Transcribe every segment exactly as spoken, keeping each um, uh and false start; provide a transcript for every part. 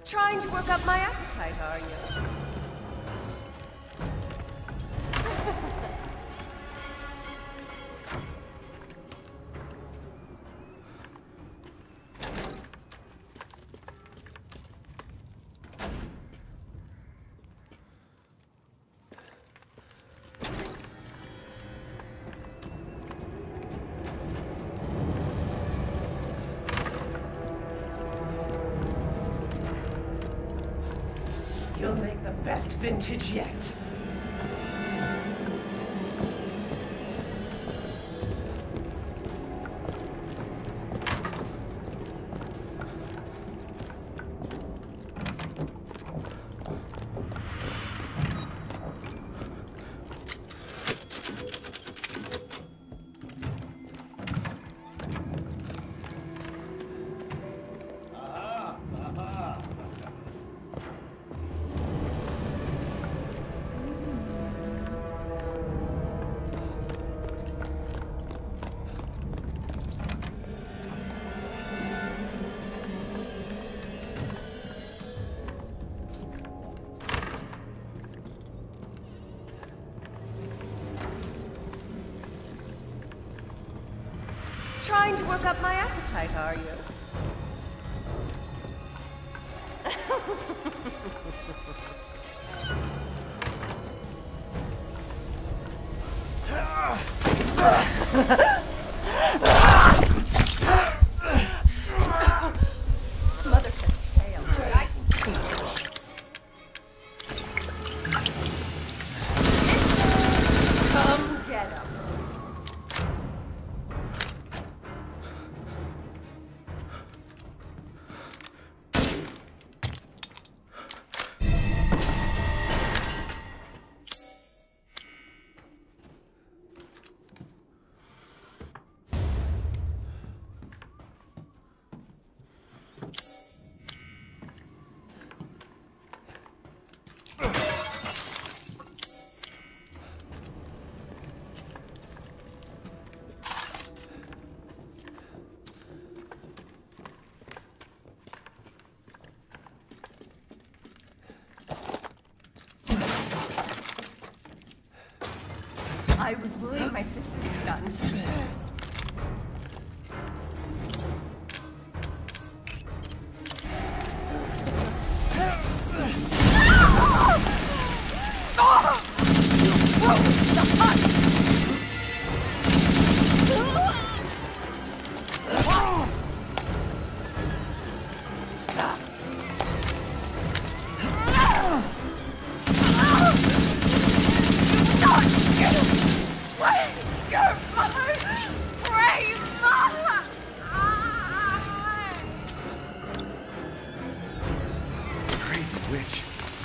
Trying to work up my appetite, are you? You'll make the best vintage yet. Trying to work up my appetite, are you? Mother said sail, but I can come get 'em. I was worried my sister had gotten to you first. Witch.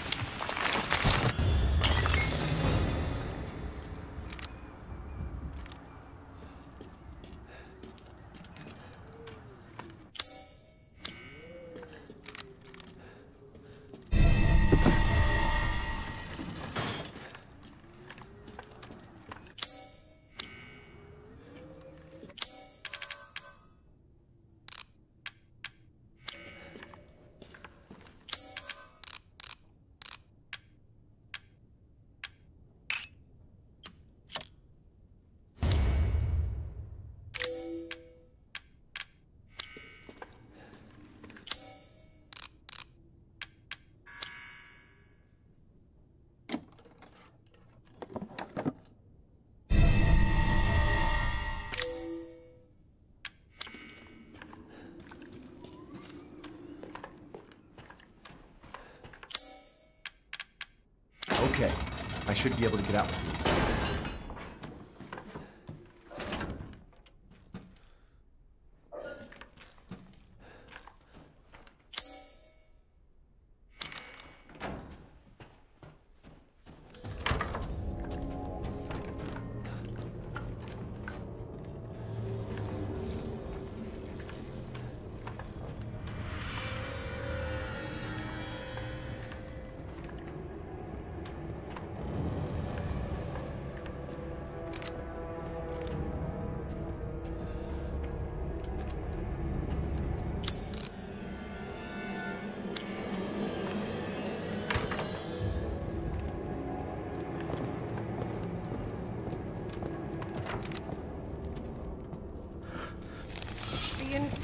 Okay, I should be able to get out with these.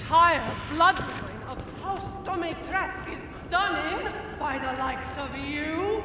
entire bloodline of House Domitresk is done in by the likes of you?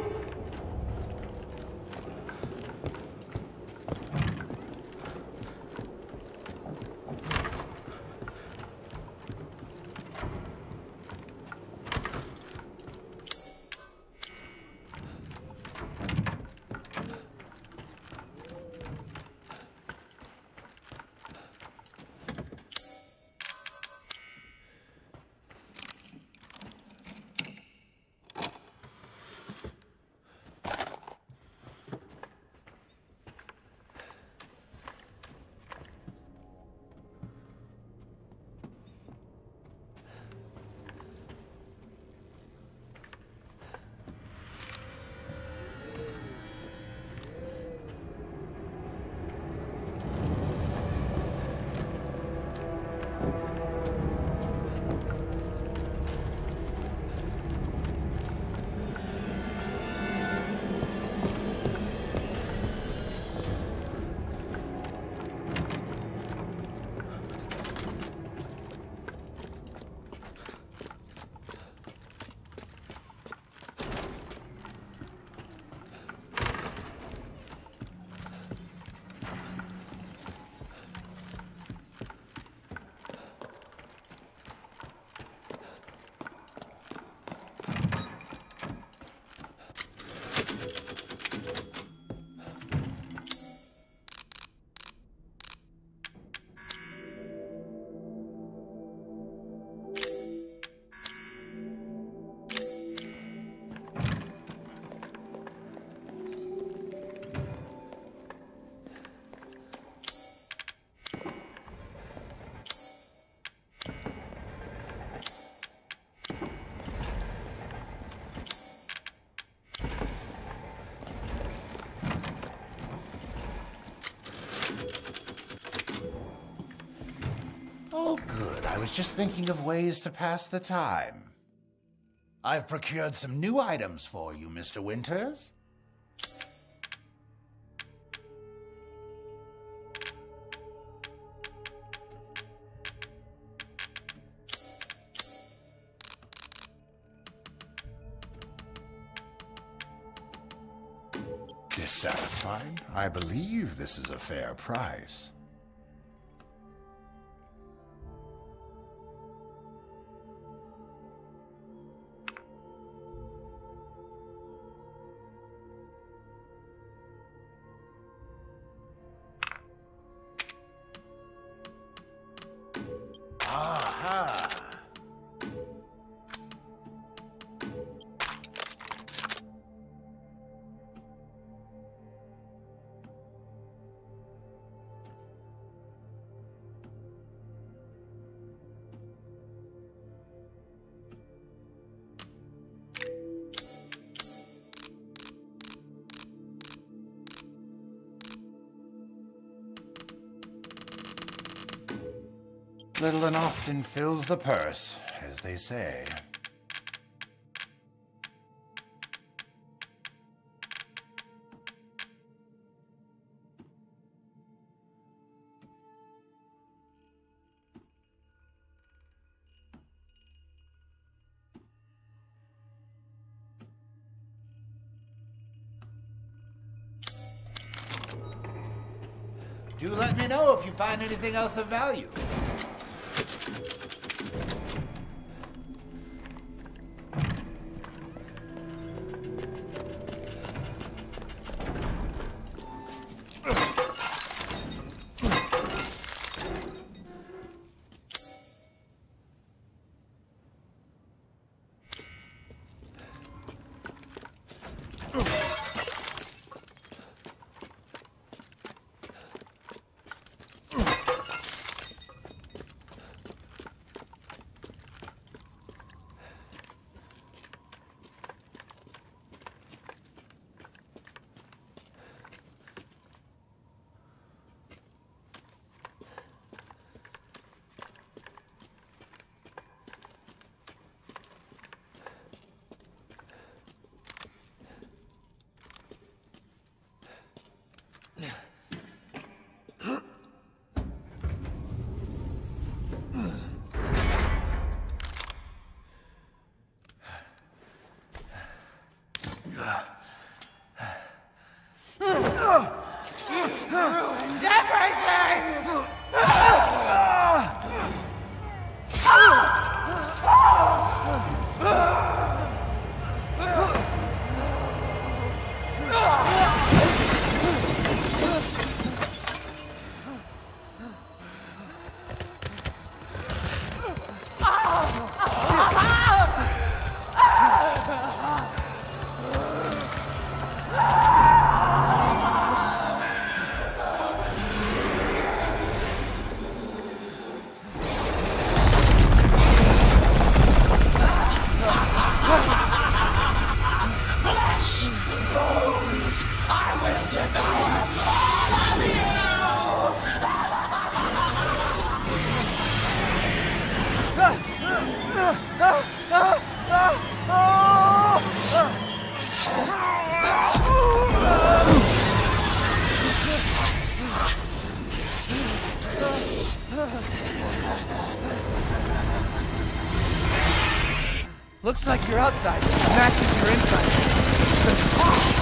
Oh, good. I was just thinking of ways to pass the time. I've procured some new items for you, Mister Winters. Dissatisfied? I believe this is a fair price. Aha! Little and often fills the purse, as they say. Do let me know if you find anything else of value. Ruined everything! Looks like your outside matches your inside. So watch.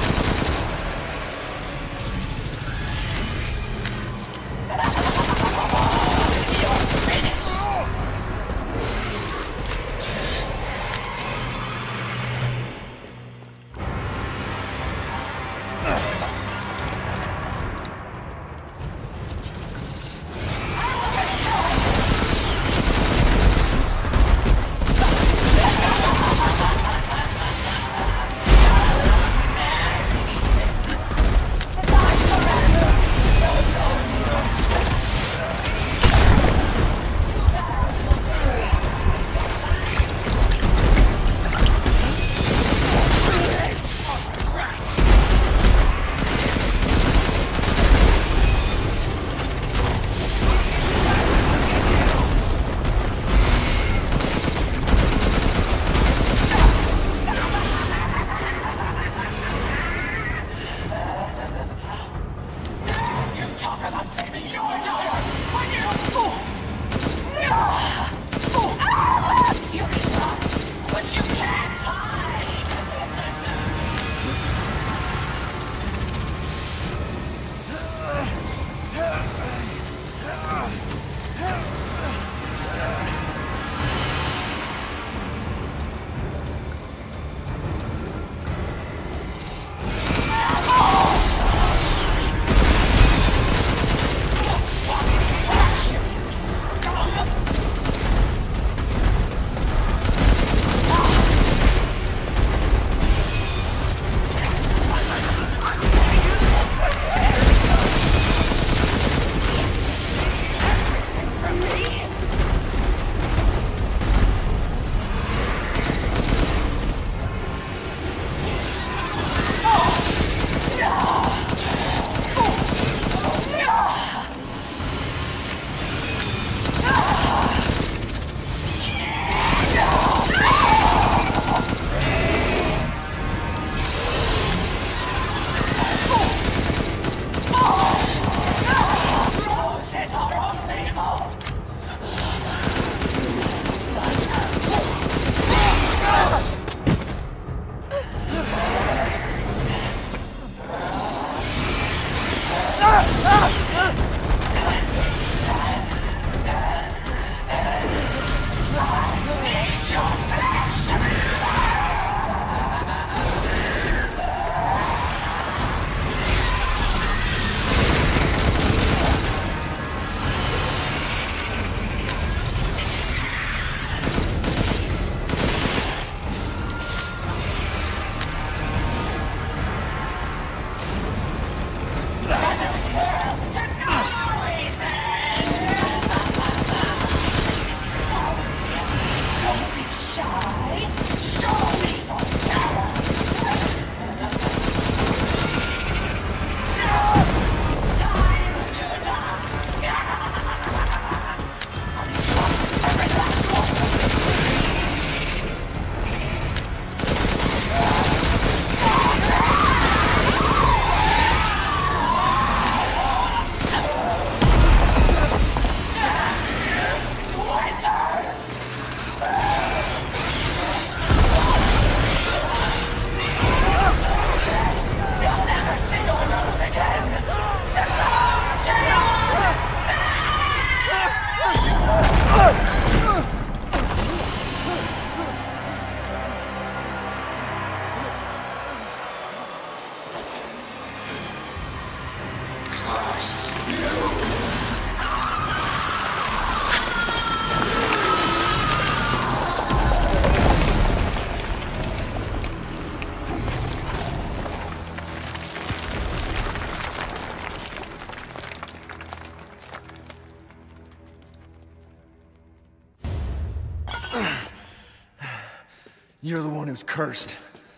You're the one who's cursed.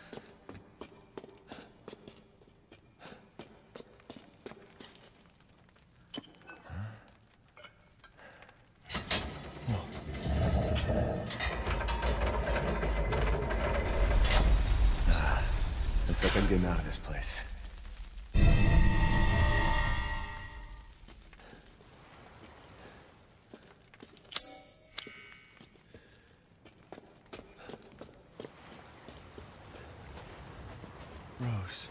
Looks like I'm getting out of this place. Rose.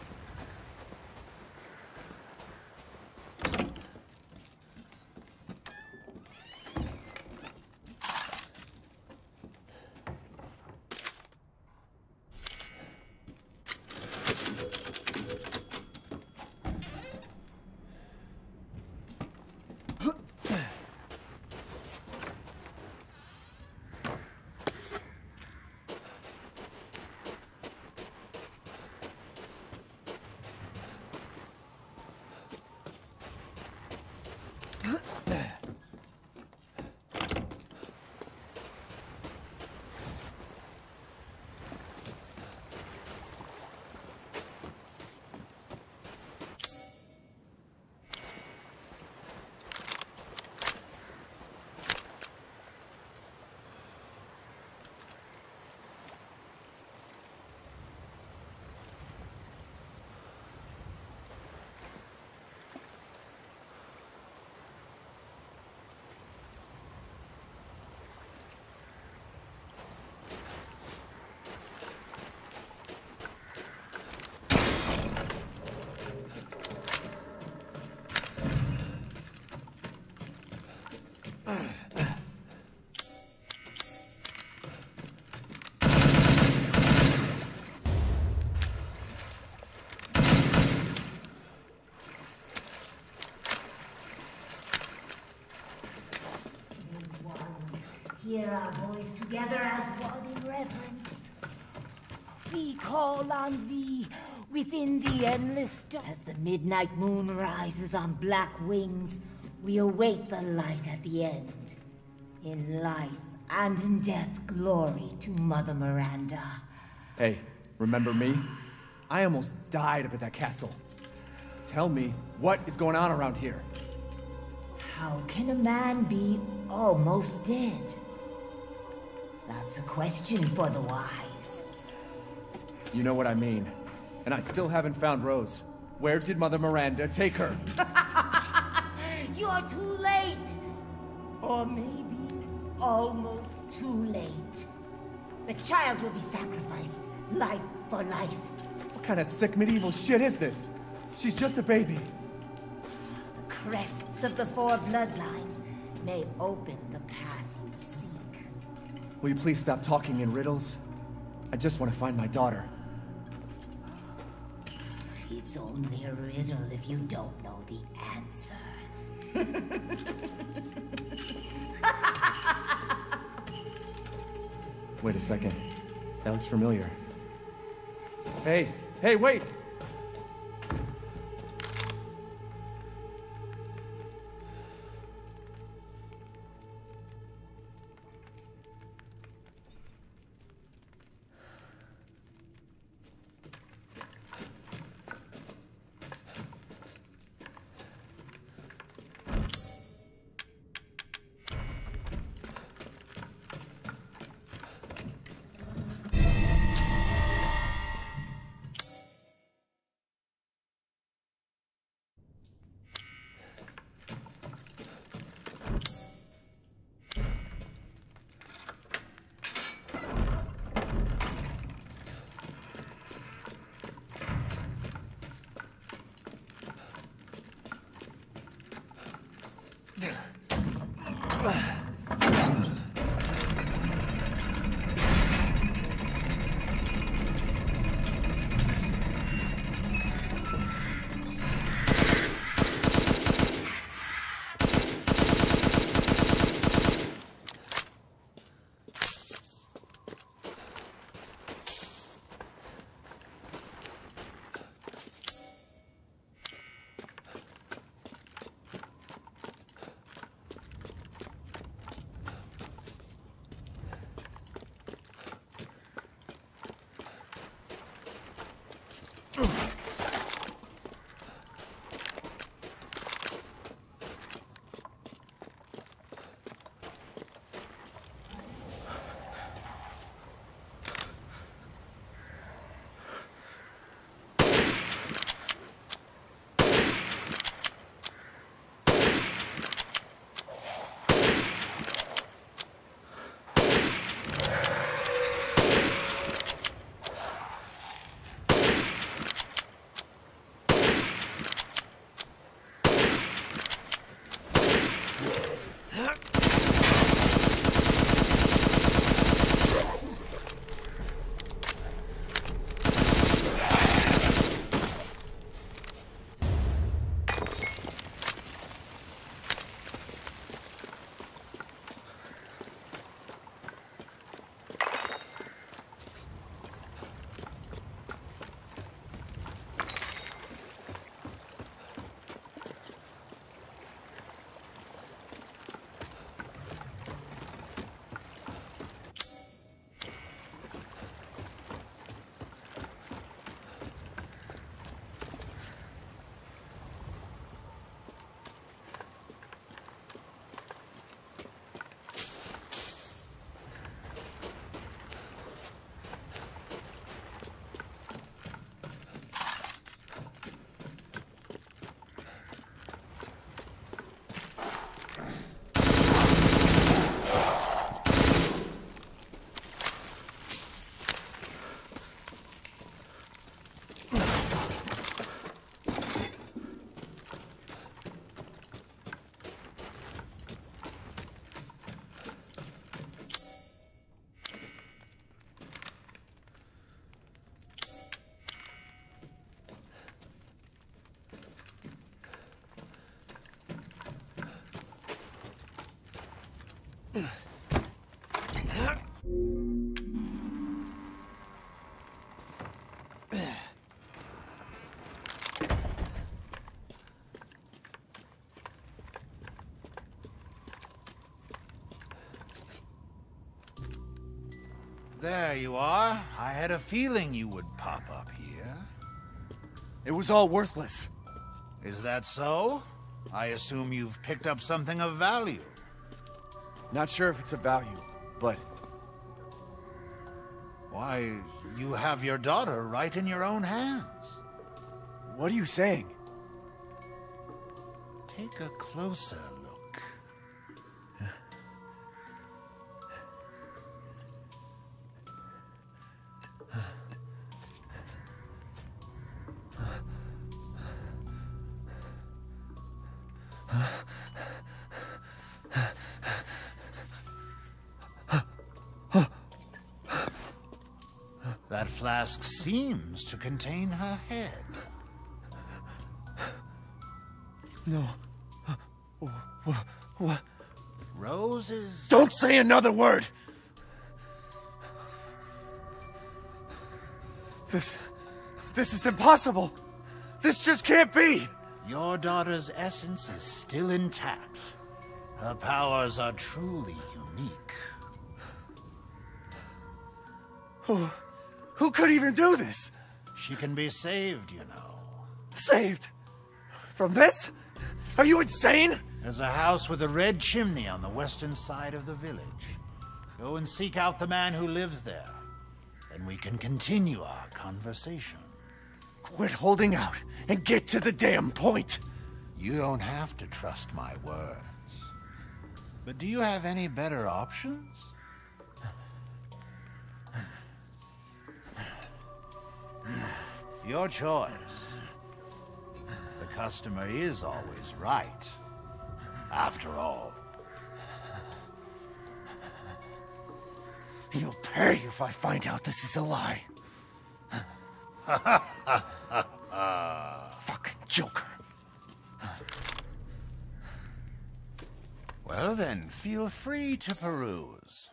Hear our voice together as one in reverence. We call on thee within the endless dark. As the midnight moon rises on black wings, we await the light at the end. In life and in death, glory to Mother Miranda. Hey, remember me? I almost died up at that castle. Tell me, what is going on around here? How can a man be almost dead? That's a question for the wise. You know what I mean. And I still haven't found Rose. Where did Mother Miranda take her? You're too late! Or maybe almost too late. The child will be sacrificed, life for life. What kind of sick medieval shit is this? She's just a baby. The crests of the four bloodlines may open the path you seek. Will you please stop talking in riddles? I just want to find my daughter. It's only a riddle if you don't know the answer. Wait a second. That looks familiar. Hey, hey, wait! There you are. I had a feeling you would pop up here. It was all worthless. Is that so? I assume you've picked up something of value. Not sure if it's of value, but... Why, you have your daughter right in your own hands. What are you saying? Take a closer look. That flask seems to contain her head. No. What? Roses... Don't say another word! This... This is impossible! This just can't be! Your daughter's essence is still intact. Her powers are truly unique. Who... Who could even do this? She can be saved, you know. Saved? From this? Are you insane? There's a house with a red chimney on the western side of the village. Go and seek out the man who lives there. Then we can continue our conversation. Quit holding out and get to the damn point. You don't have to trust my words. But do you have any better options? Your choice. The customer is always right. After all. You'll pay if I find out this is a lie. Fucking Joker. Well then, feel free to peruse.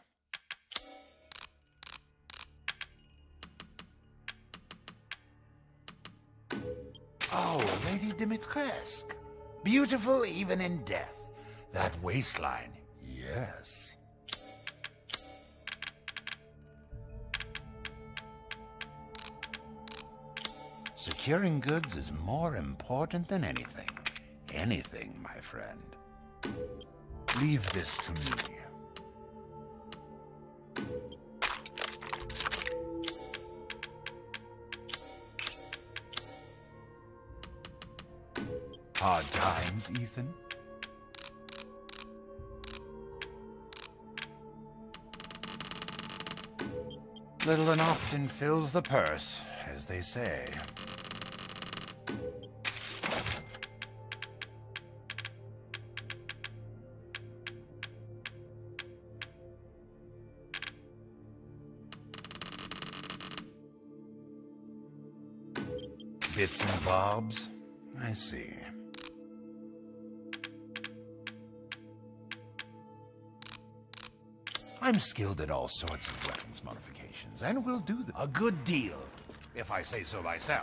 Oh, Lady Dimitrescu. Beautiful even in death. That waistline, yes. Securing goods is more important than anything. Anything, my friend. Leave this to me. Hard times, Ethan? Little and often fills the purse, as they say. Bits and bobs? I see. I'm skilled at all sorts of weapons modifications, and will do a good deal, if I say so myself.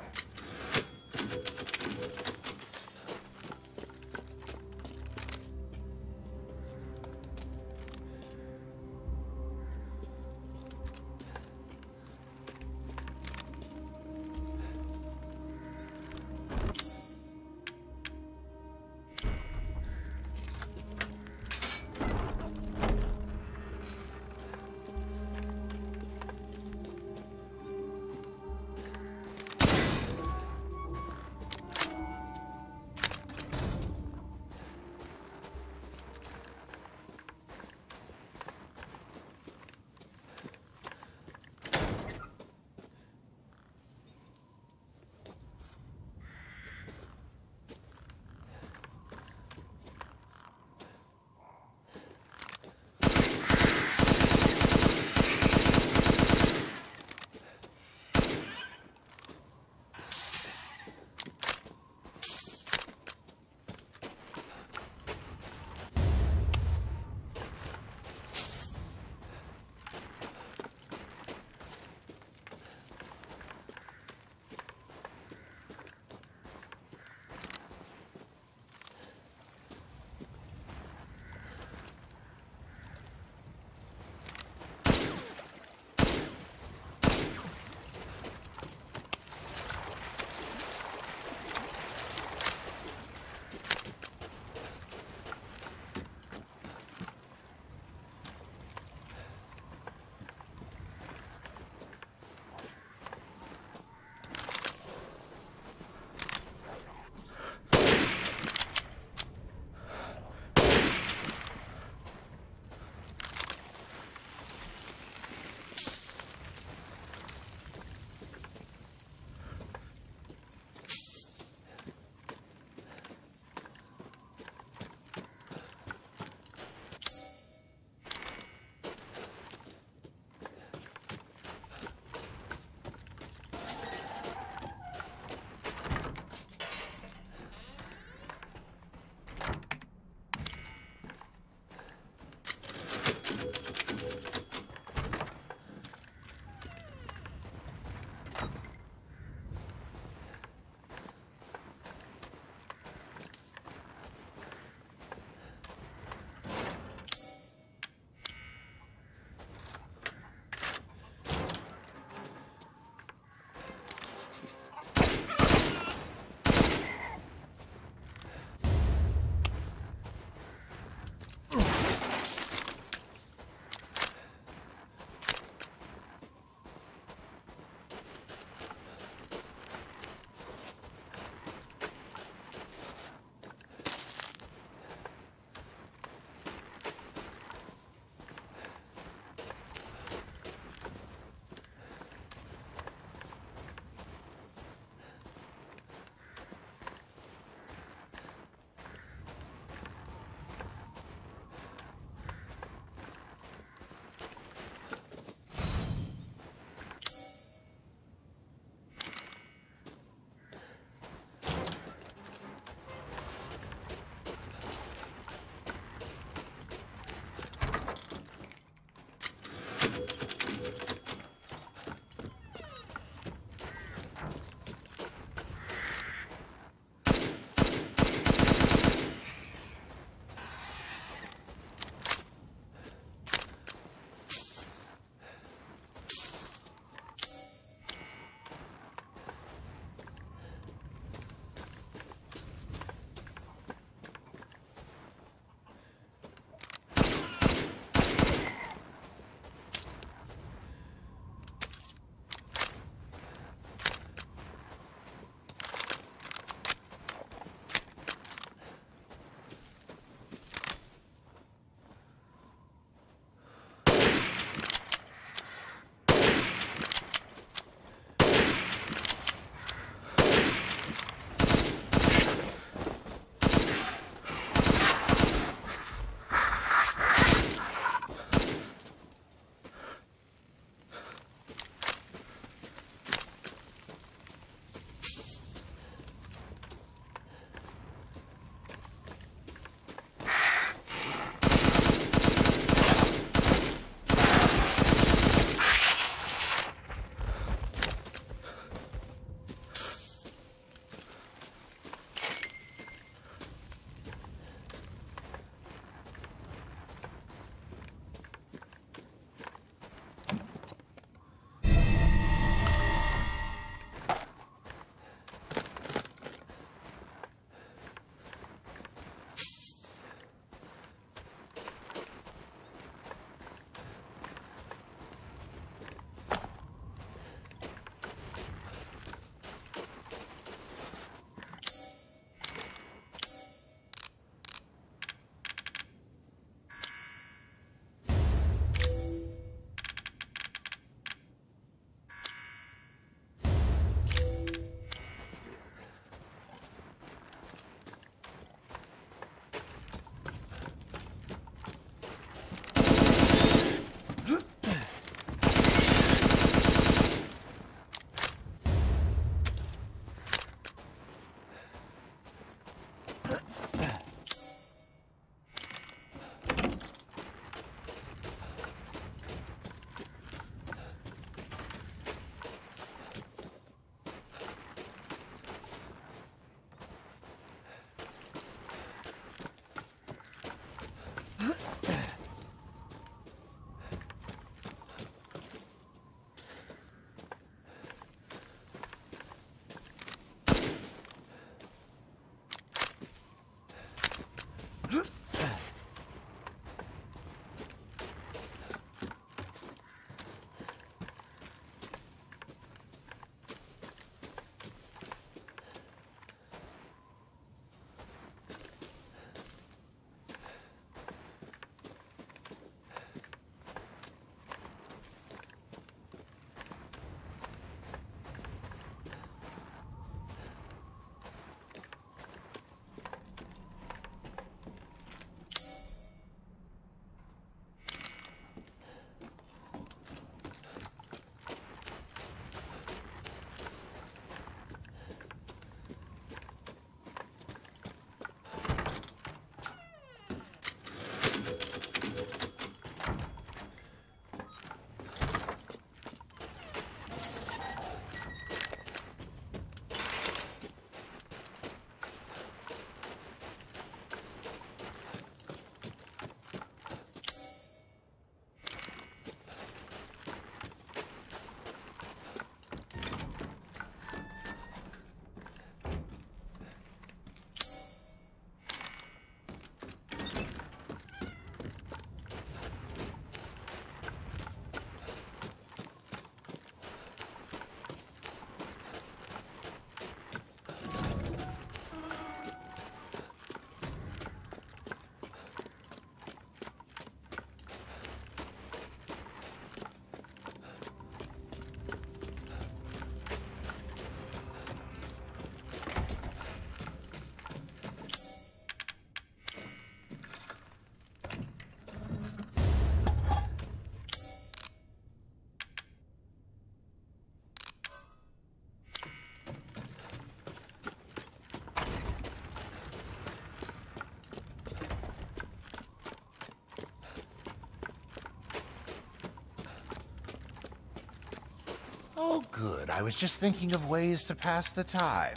Oh, good. I was just thinking of ways to pass the time.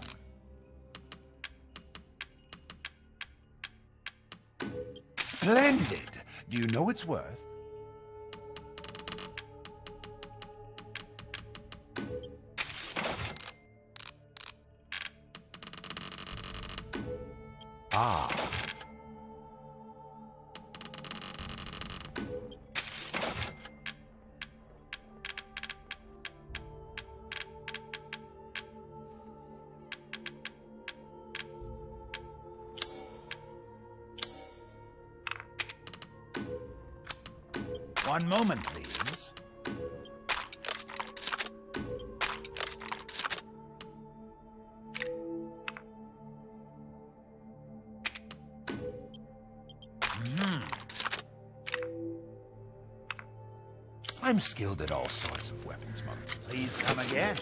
Splendid! Do you know its worth? Ah. One moment, please. Hmm. I'm skilled at all sorts of weapons, Monk. Please come again.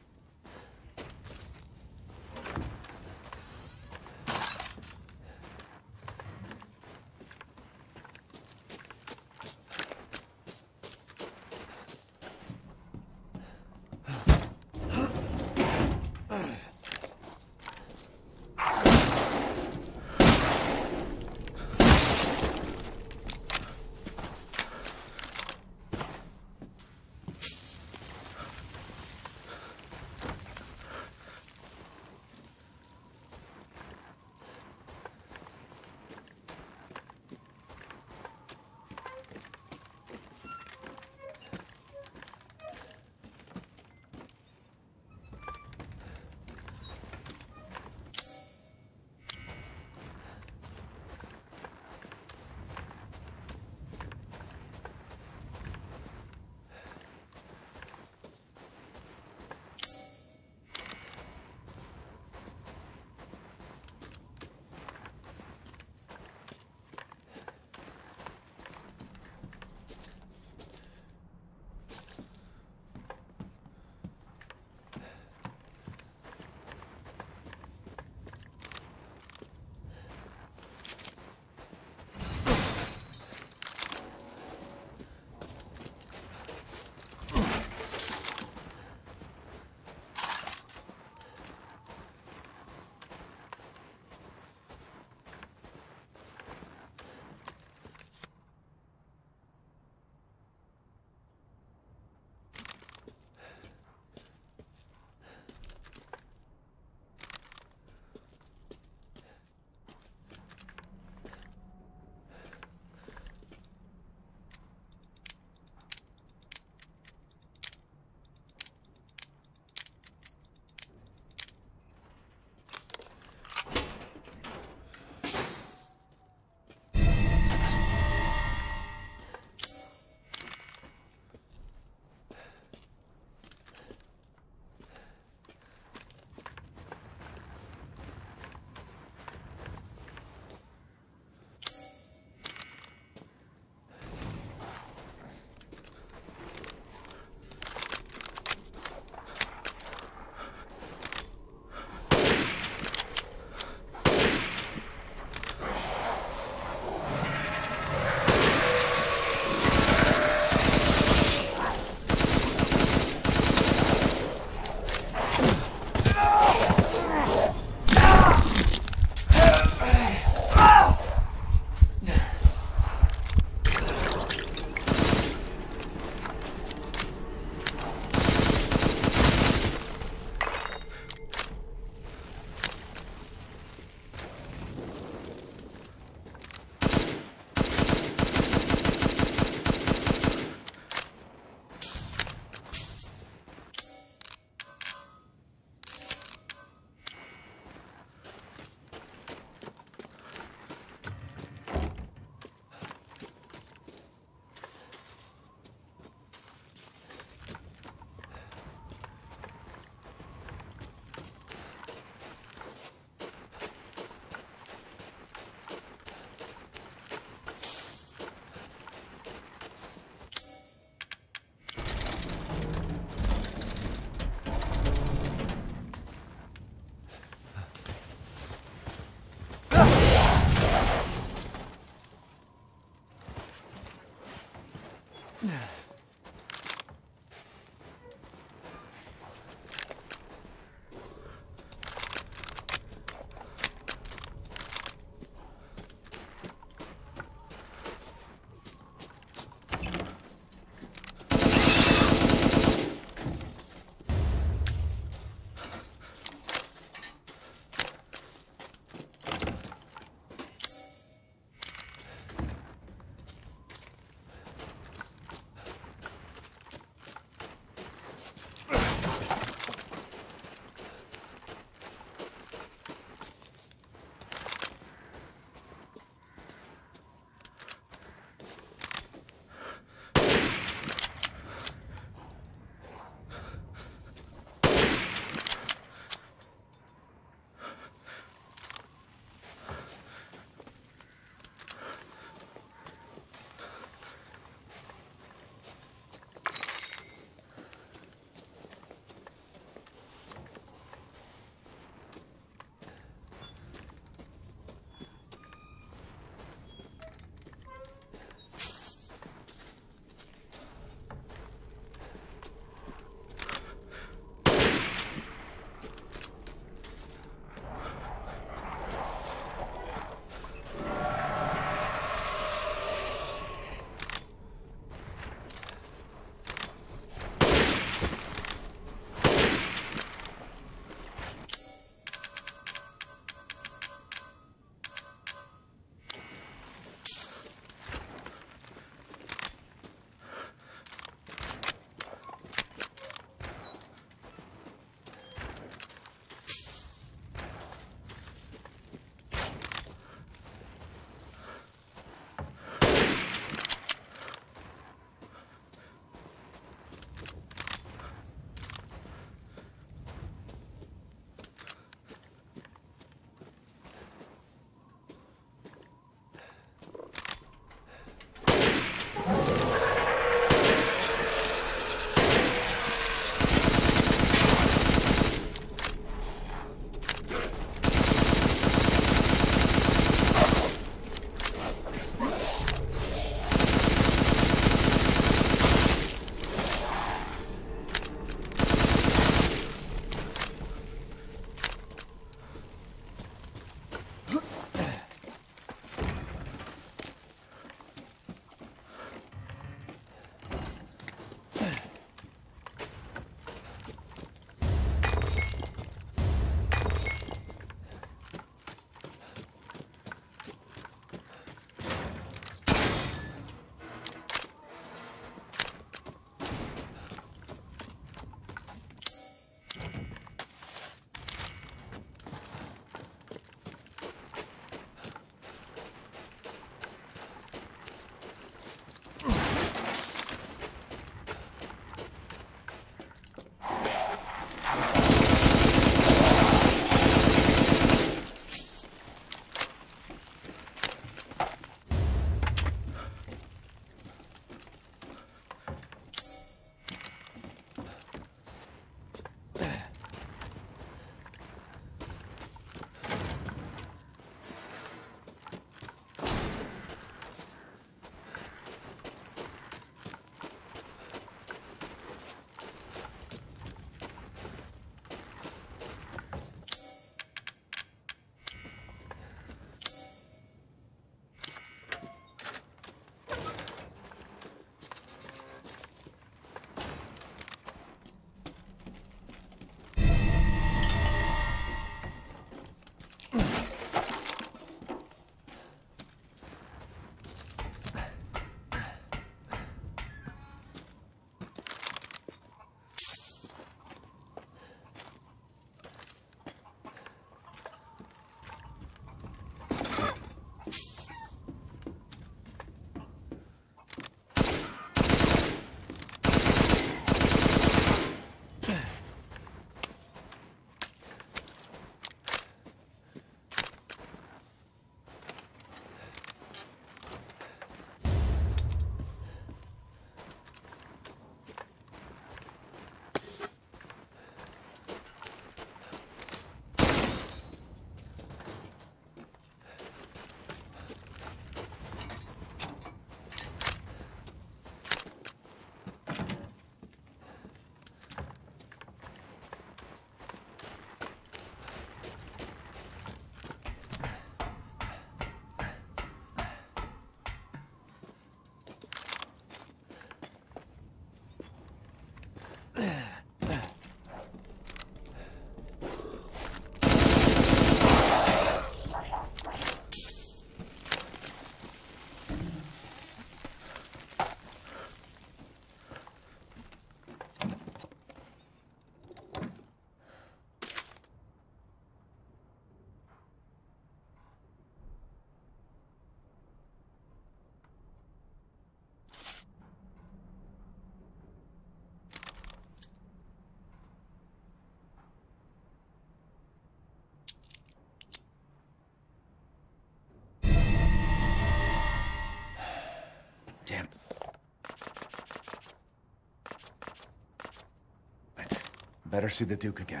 Better see the Duke again.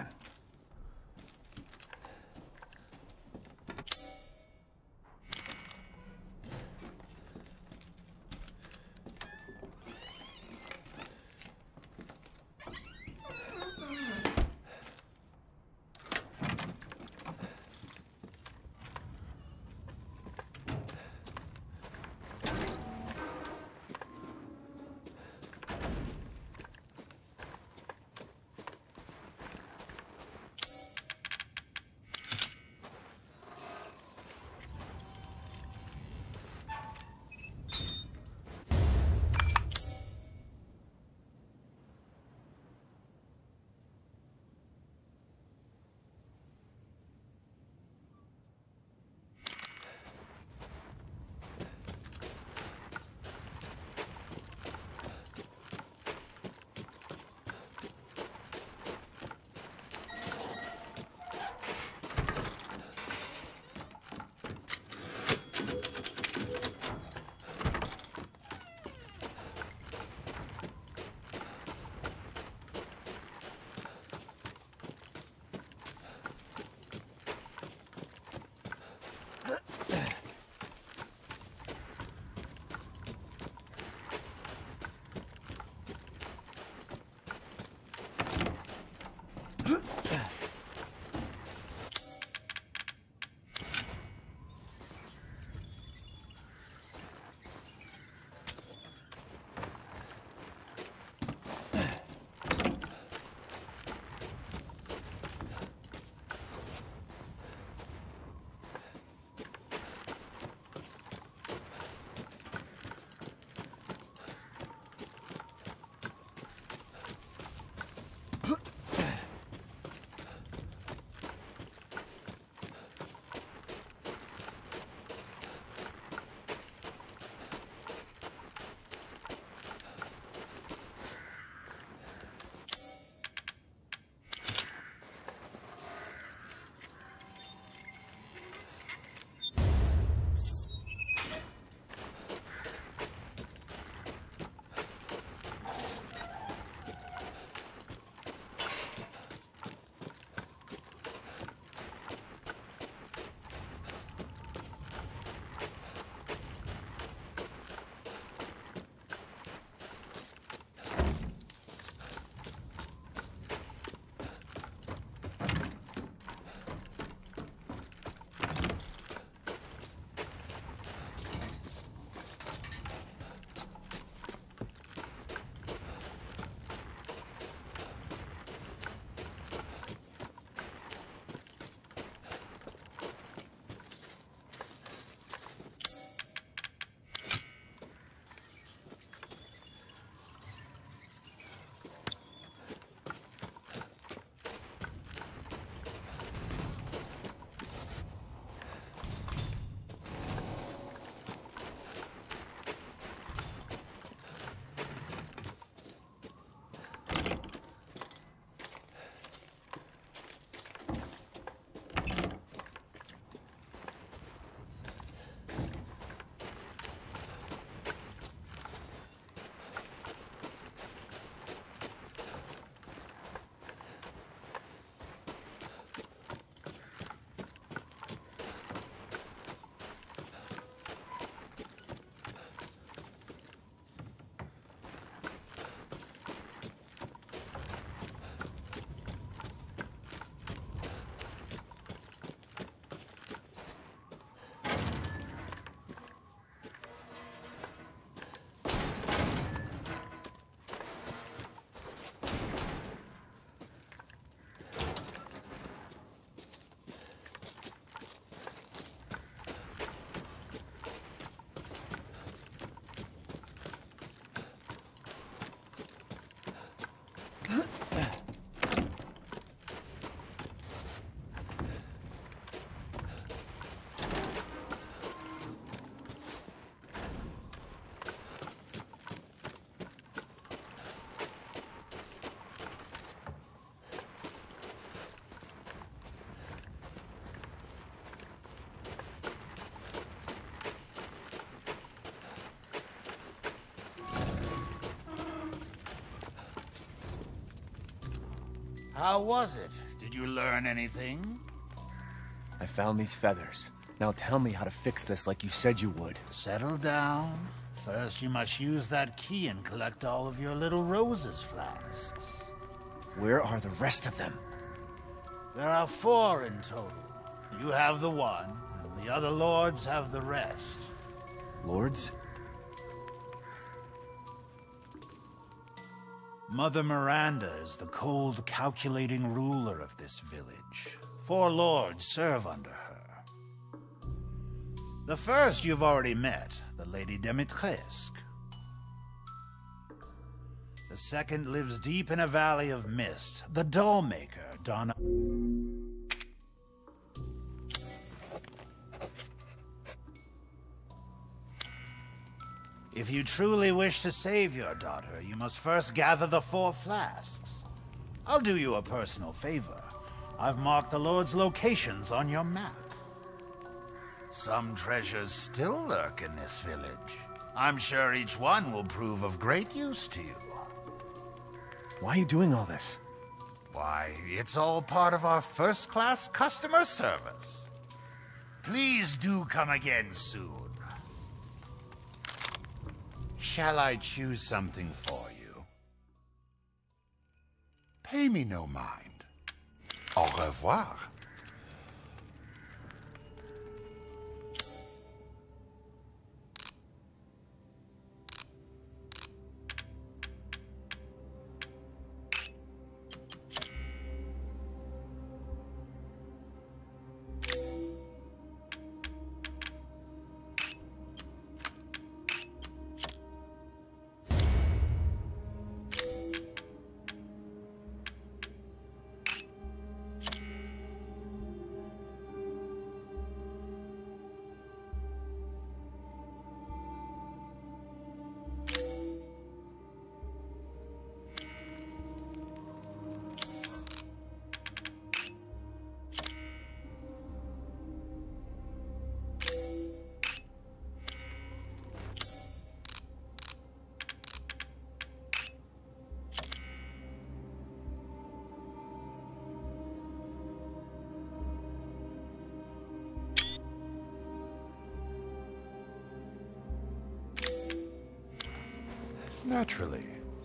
How was it? Did you learn anything? I found these feathers. Now tell me how to fix this like you said you would. Settle down. First, you must use that key and collect all of your little roses flasks. Where are the rest of them? There are four in total. You have the one, and the other lords have the rest. Lords? Mother Miranda is the cold, calculating ruler of this village. Four lords serve under her. The first you've already met, the Lady Dimitrescu. The second lives deep in a valley of mist, the Dollmaker, Donna... If you truly wish to save your daughter, you must first gather the four flasks. I'll do you a personal favor. I've marked the Lord's locations on your map. Some treasures still lurk in this village. I'm sure each one will prove of great use to you. Why are you doing all this? Why, it's all part of our first-class customer service. Please do come again soon. Shall I choose something for you? Pay me no mind. Au revoir. Naturally.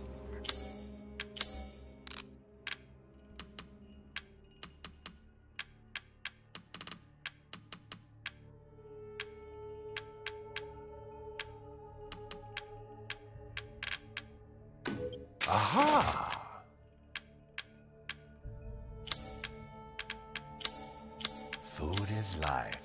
Aha! Food is life.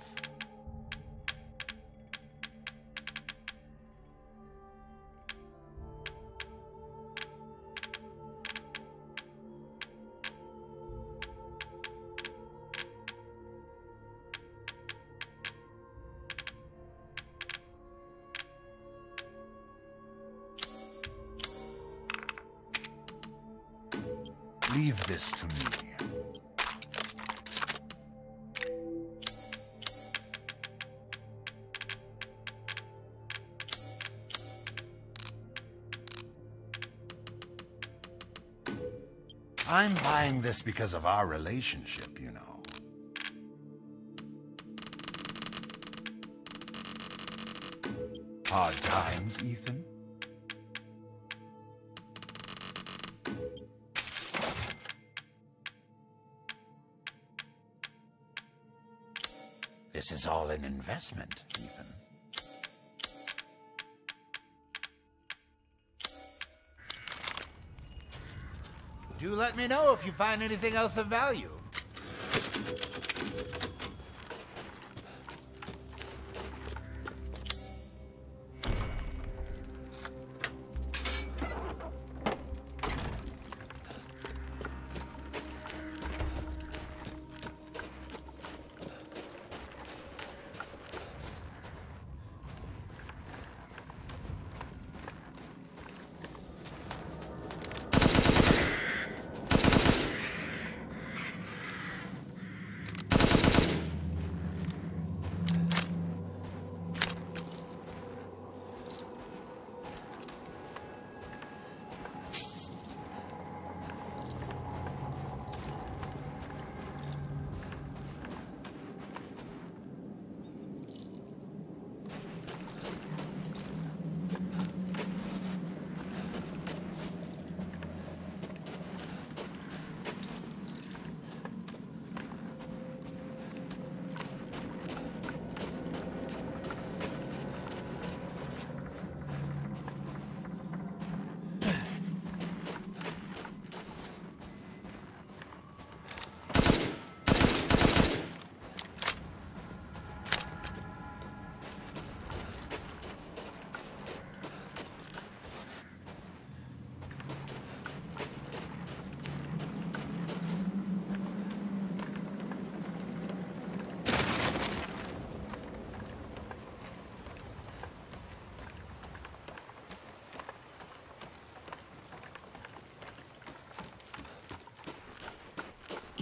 Leave this to me. I'm buying this because of our relationship, you know. Hard times, Ethan? This is all an investment, Ethan. Do let me know if you find anything else of value.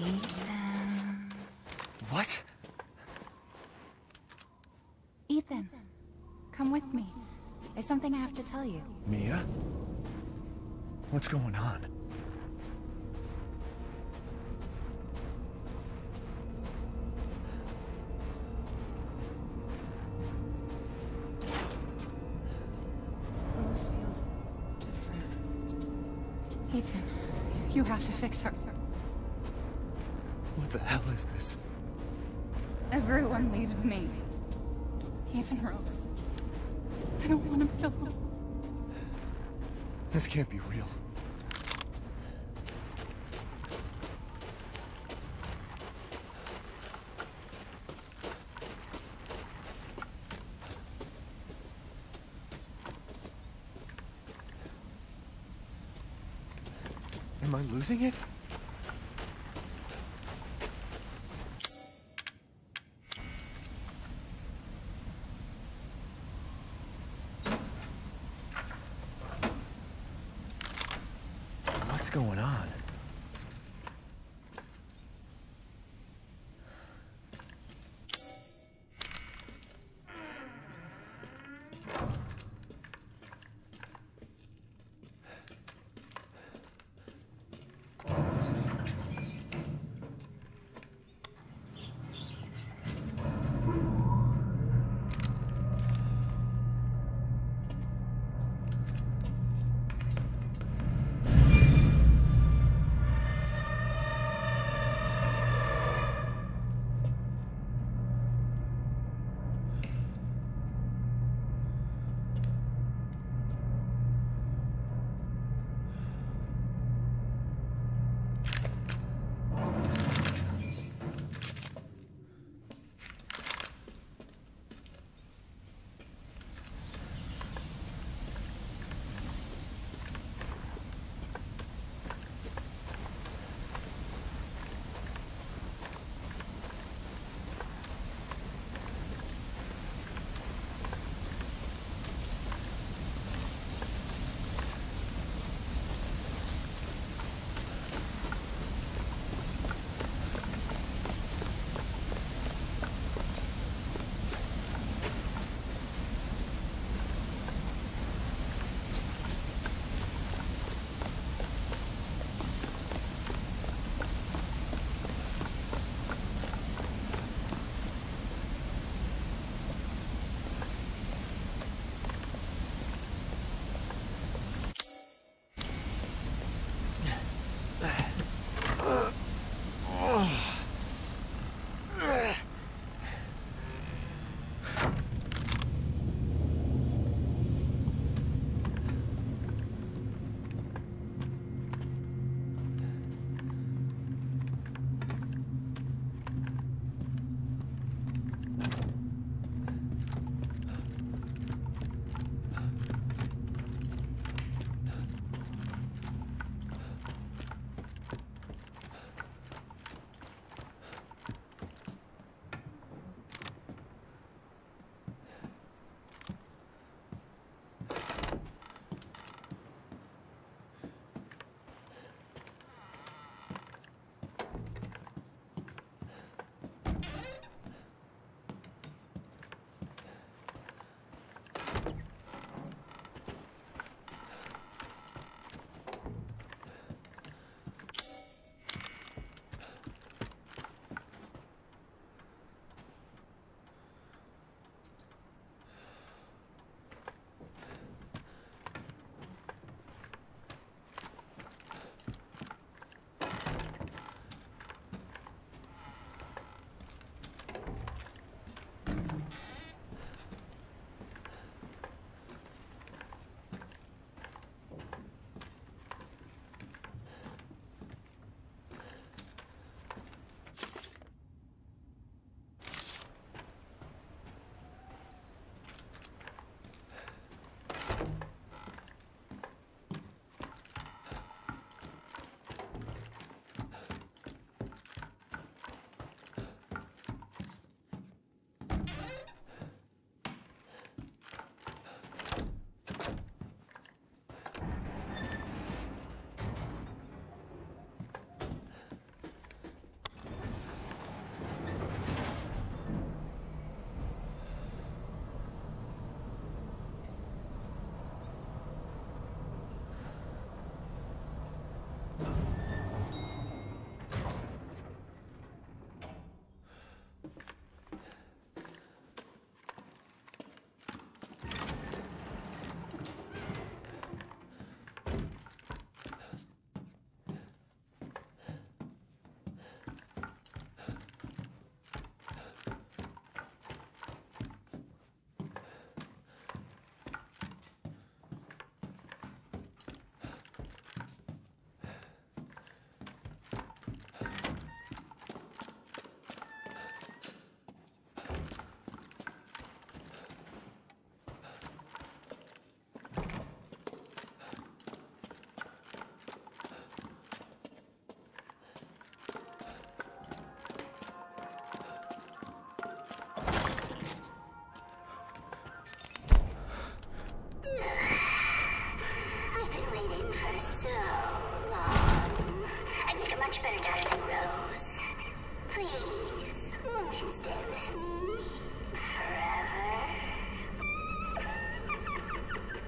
Ethan. What? Ethan, come with me. There's something I have to tell you. Mia? What's going on? Rose feels different. Ethan, you have to fix her. What the hell is this? Everyone leaves me. Even Rose. I don't want to be alone. This can't be real. Am I losing it? What's going on?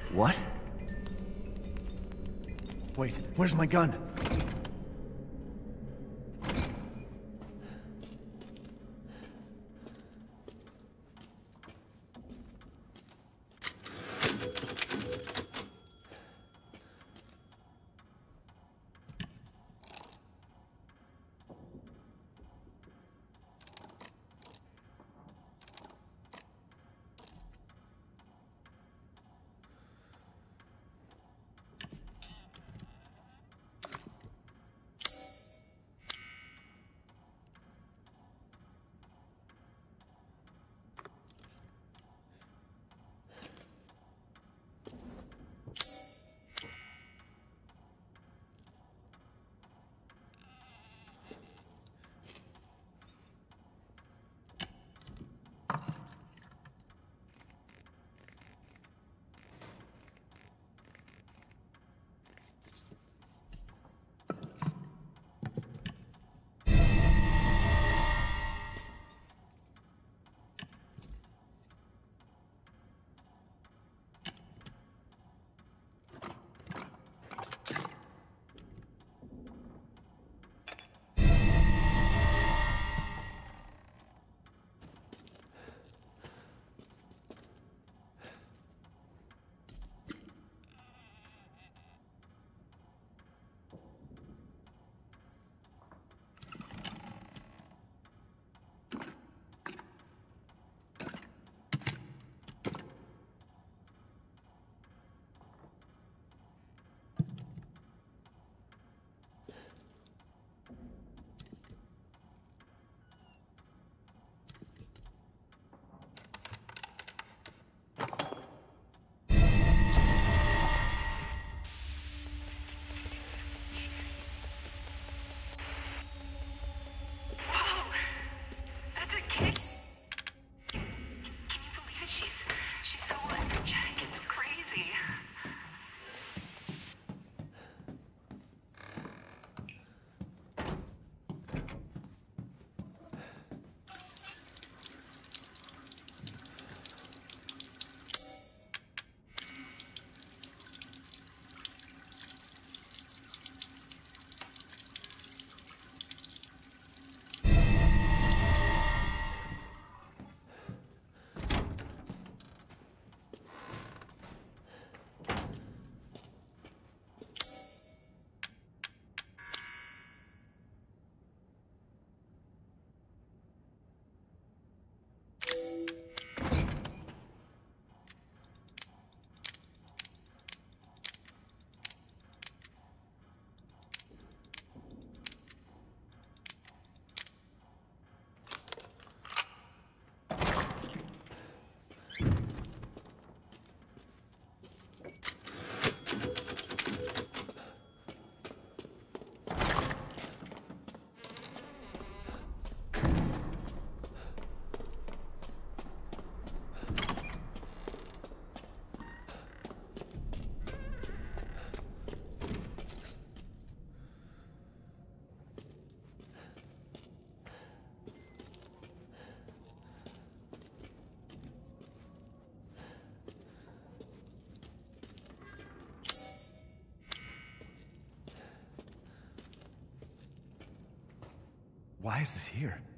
What? Wait, where's my gun? Why is this here?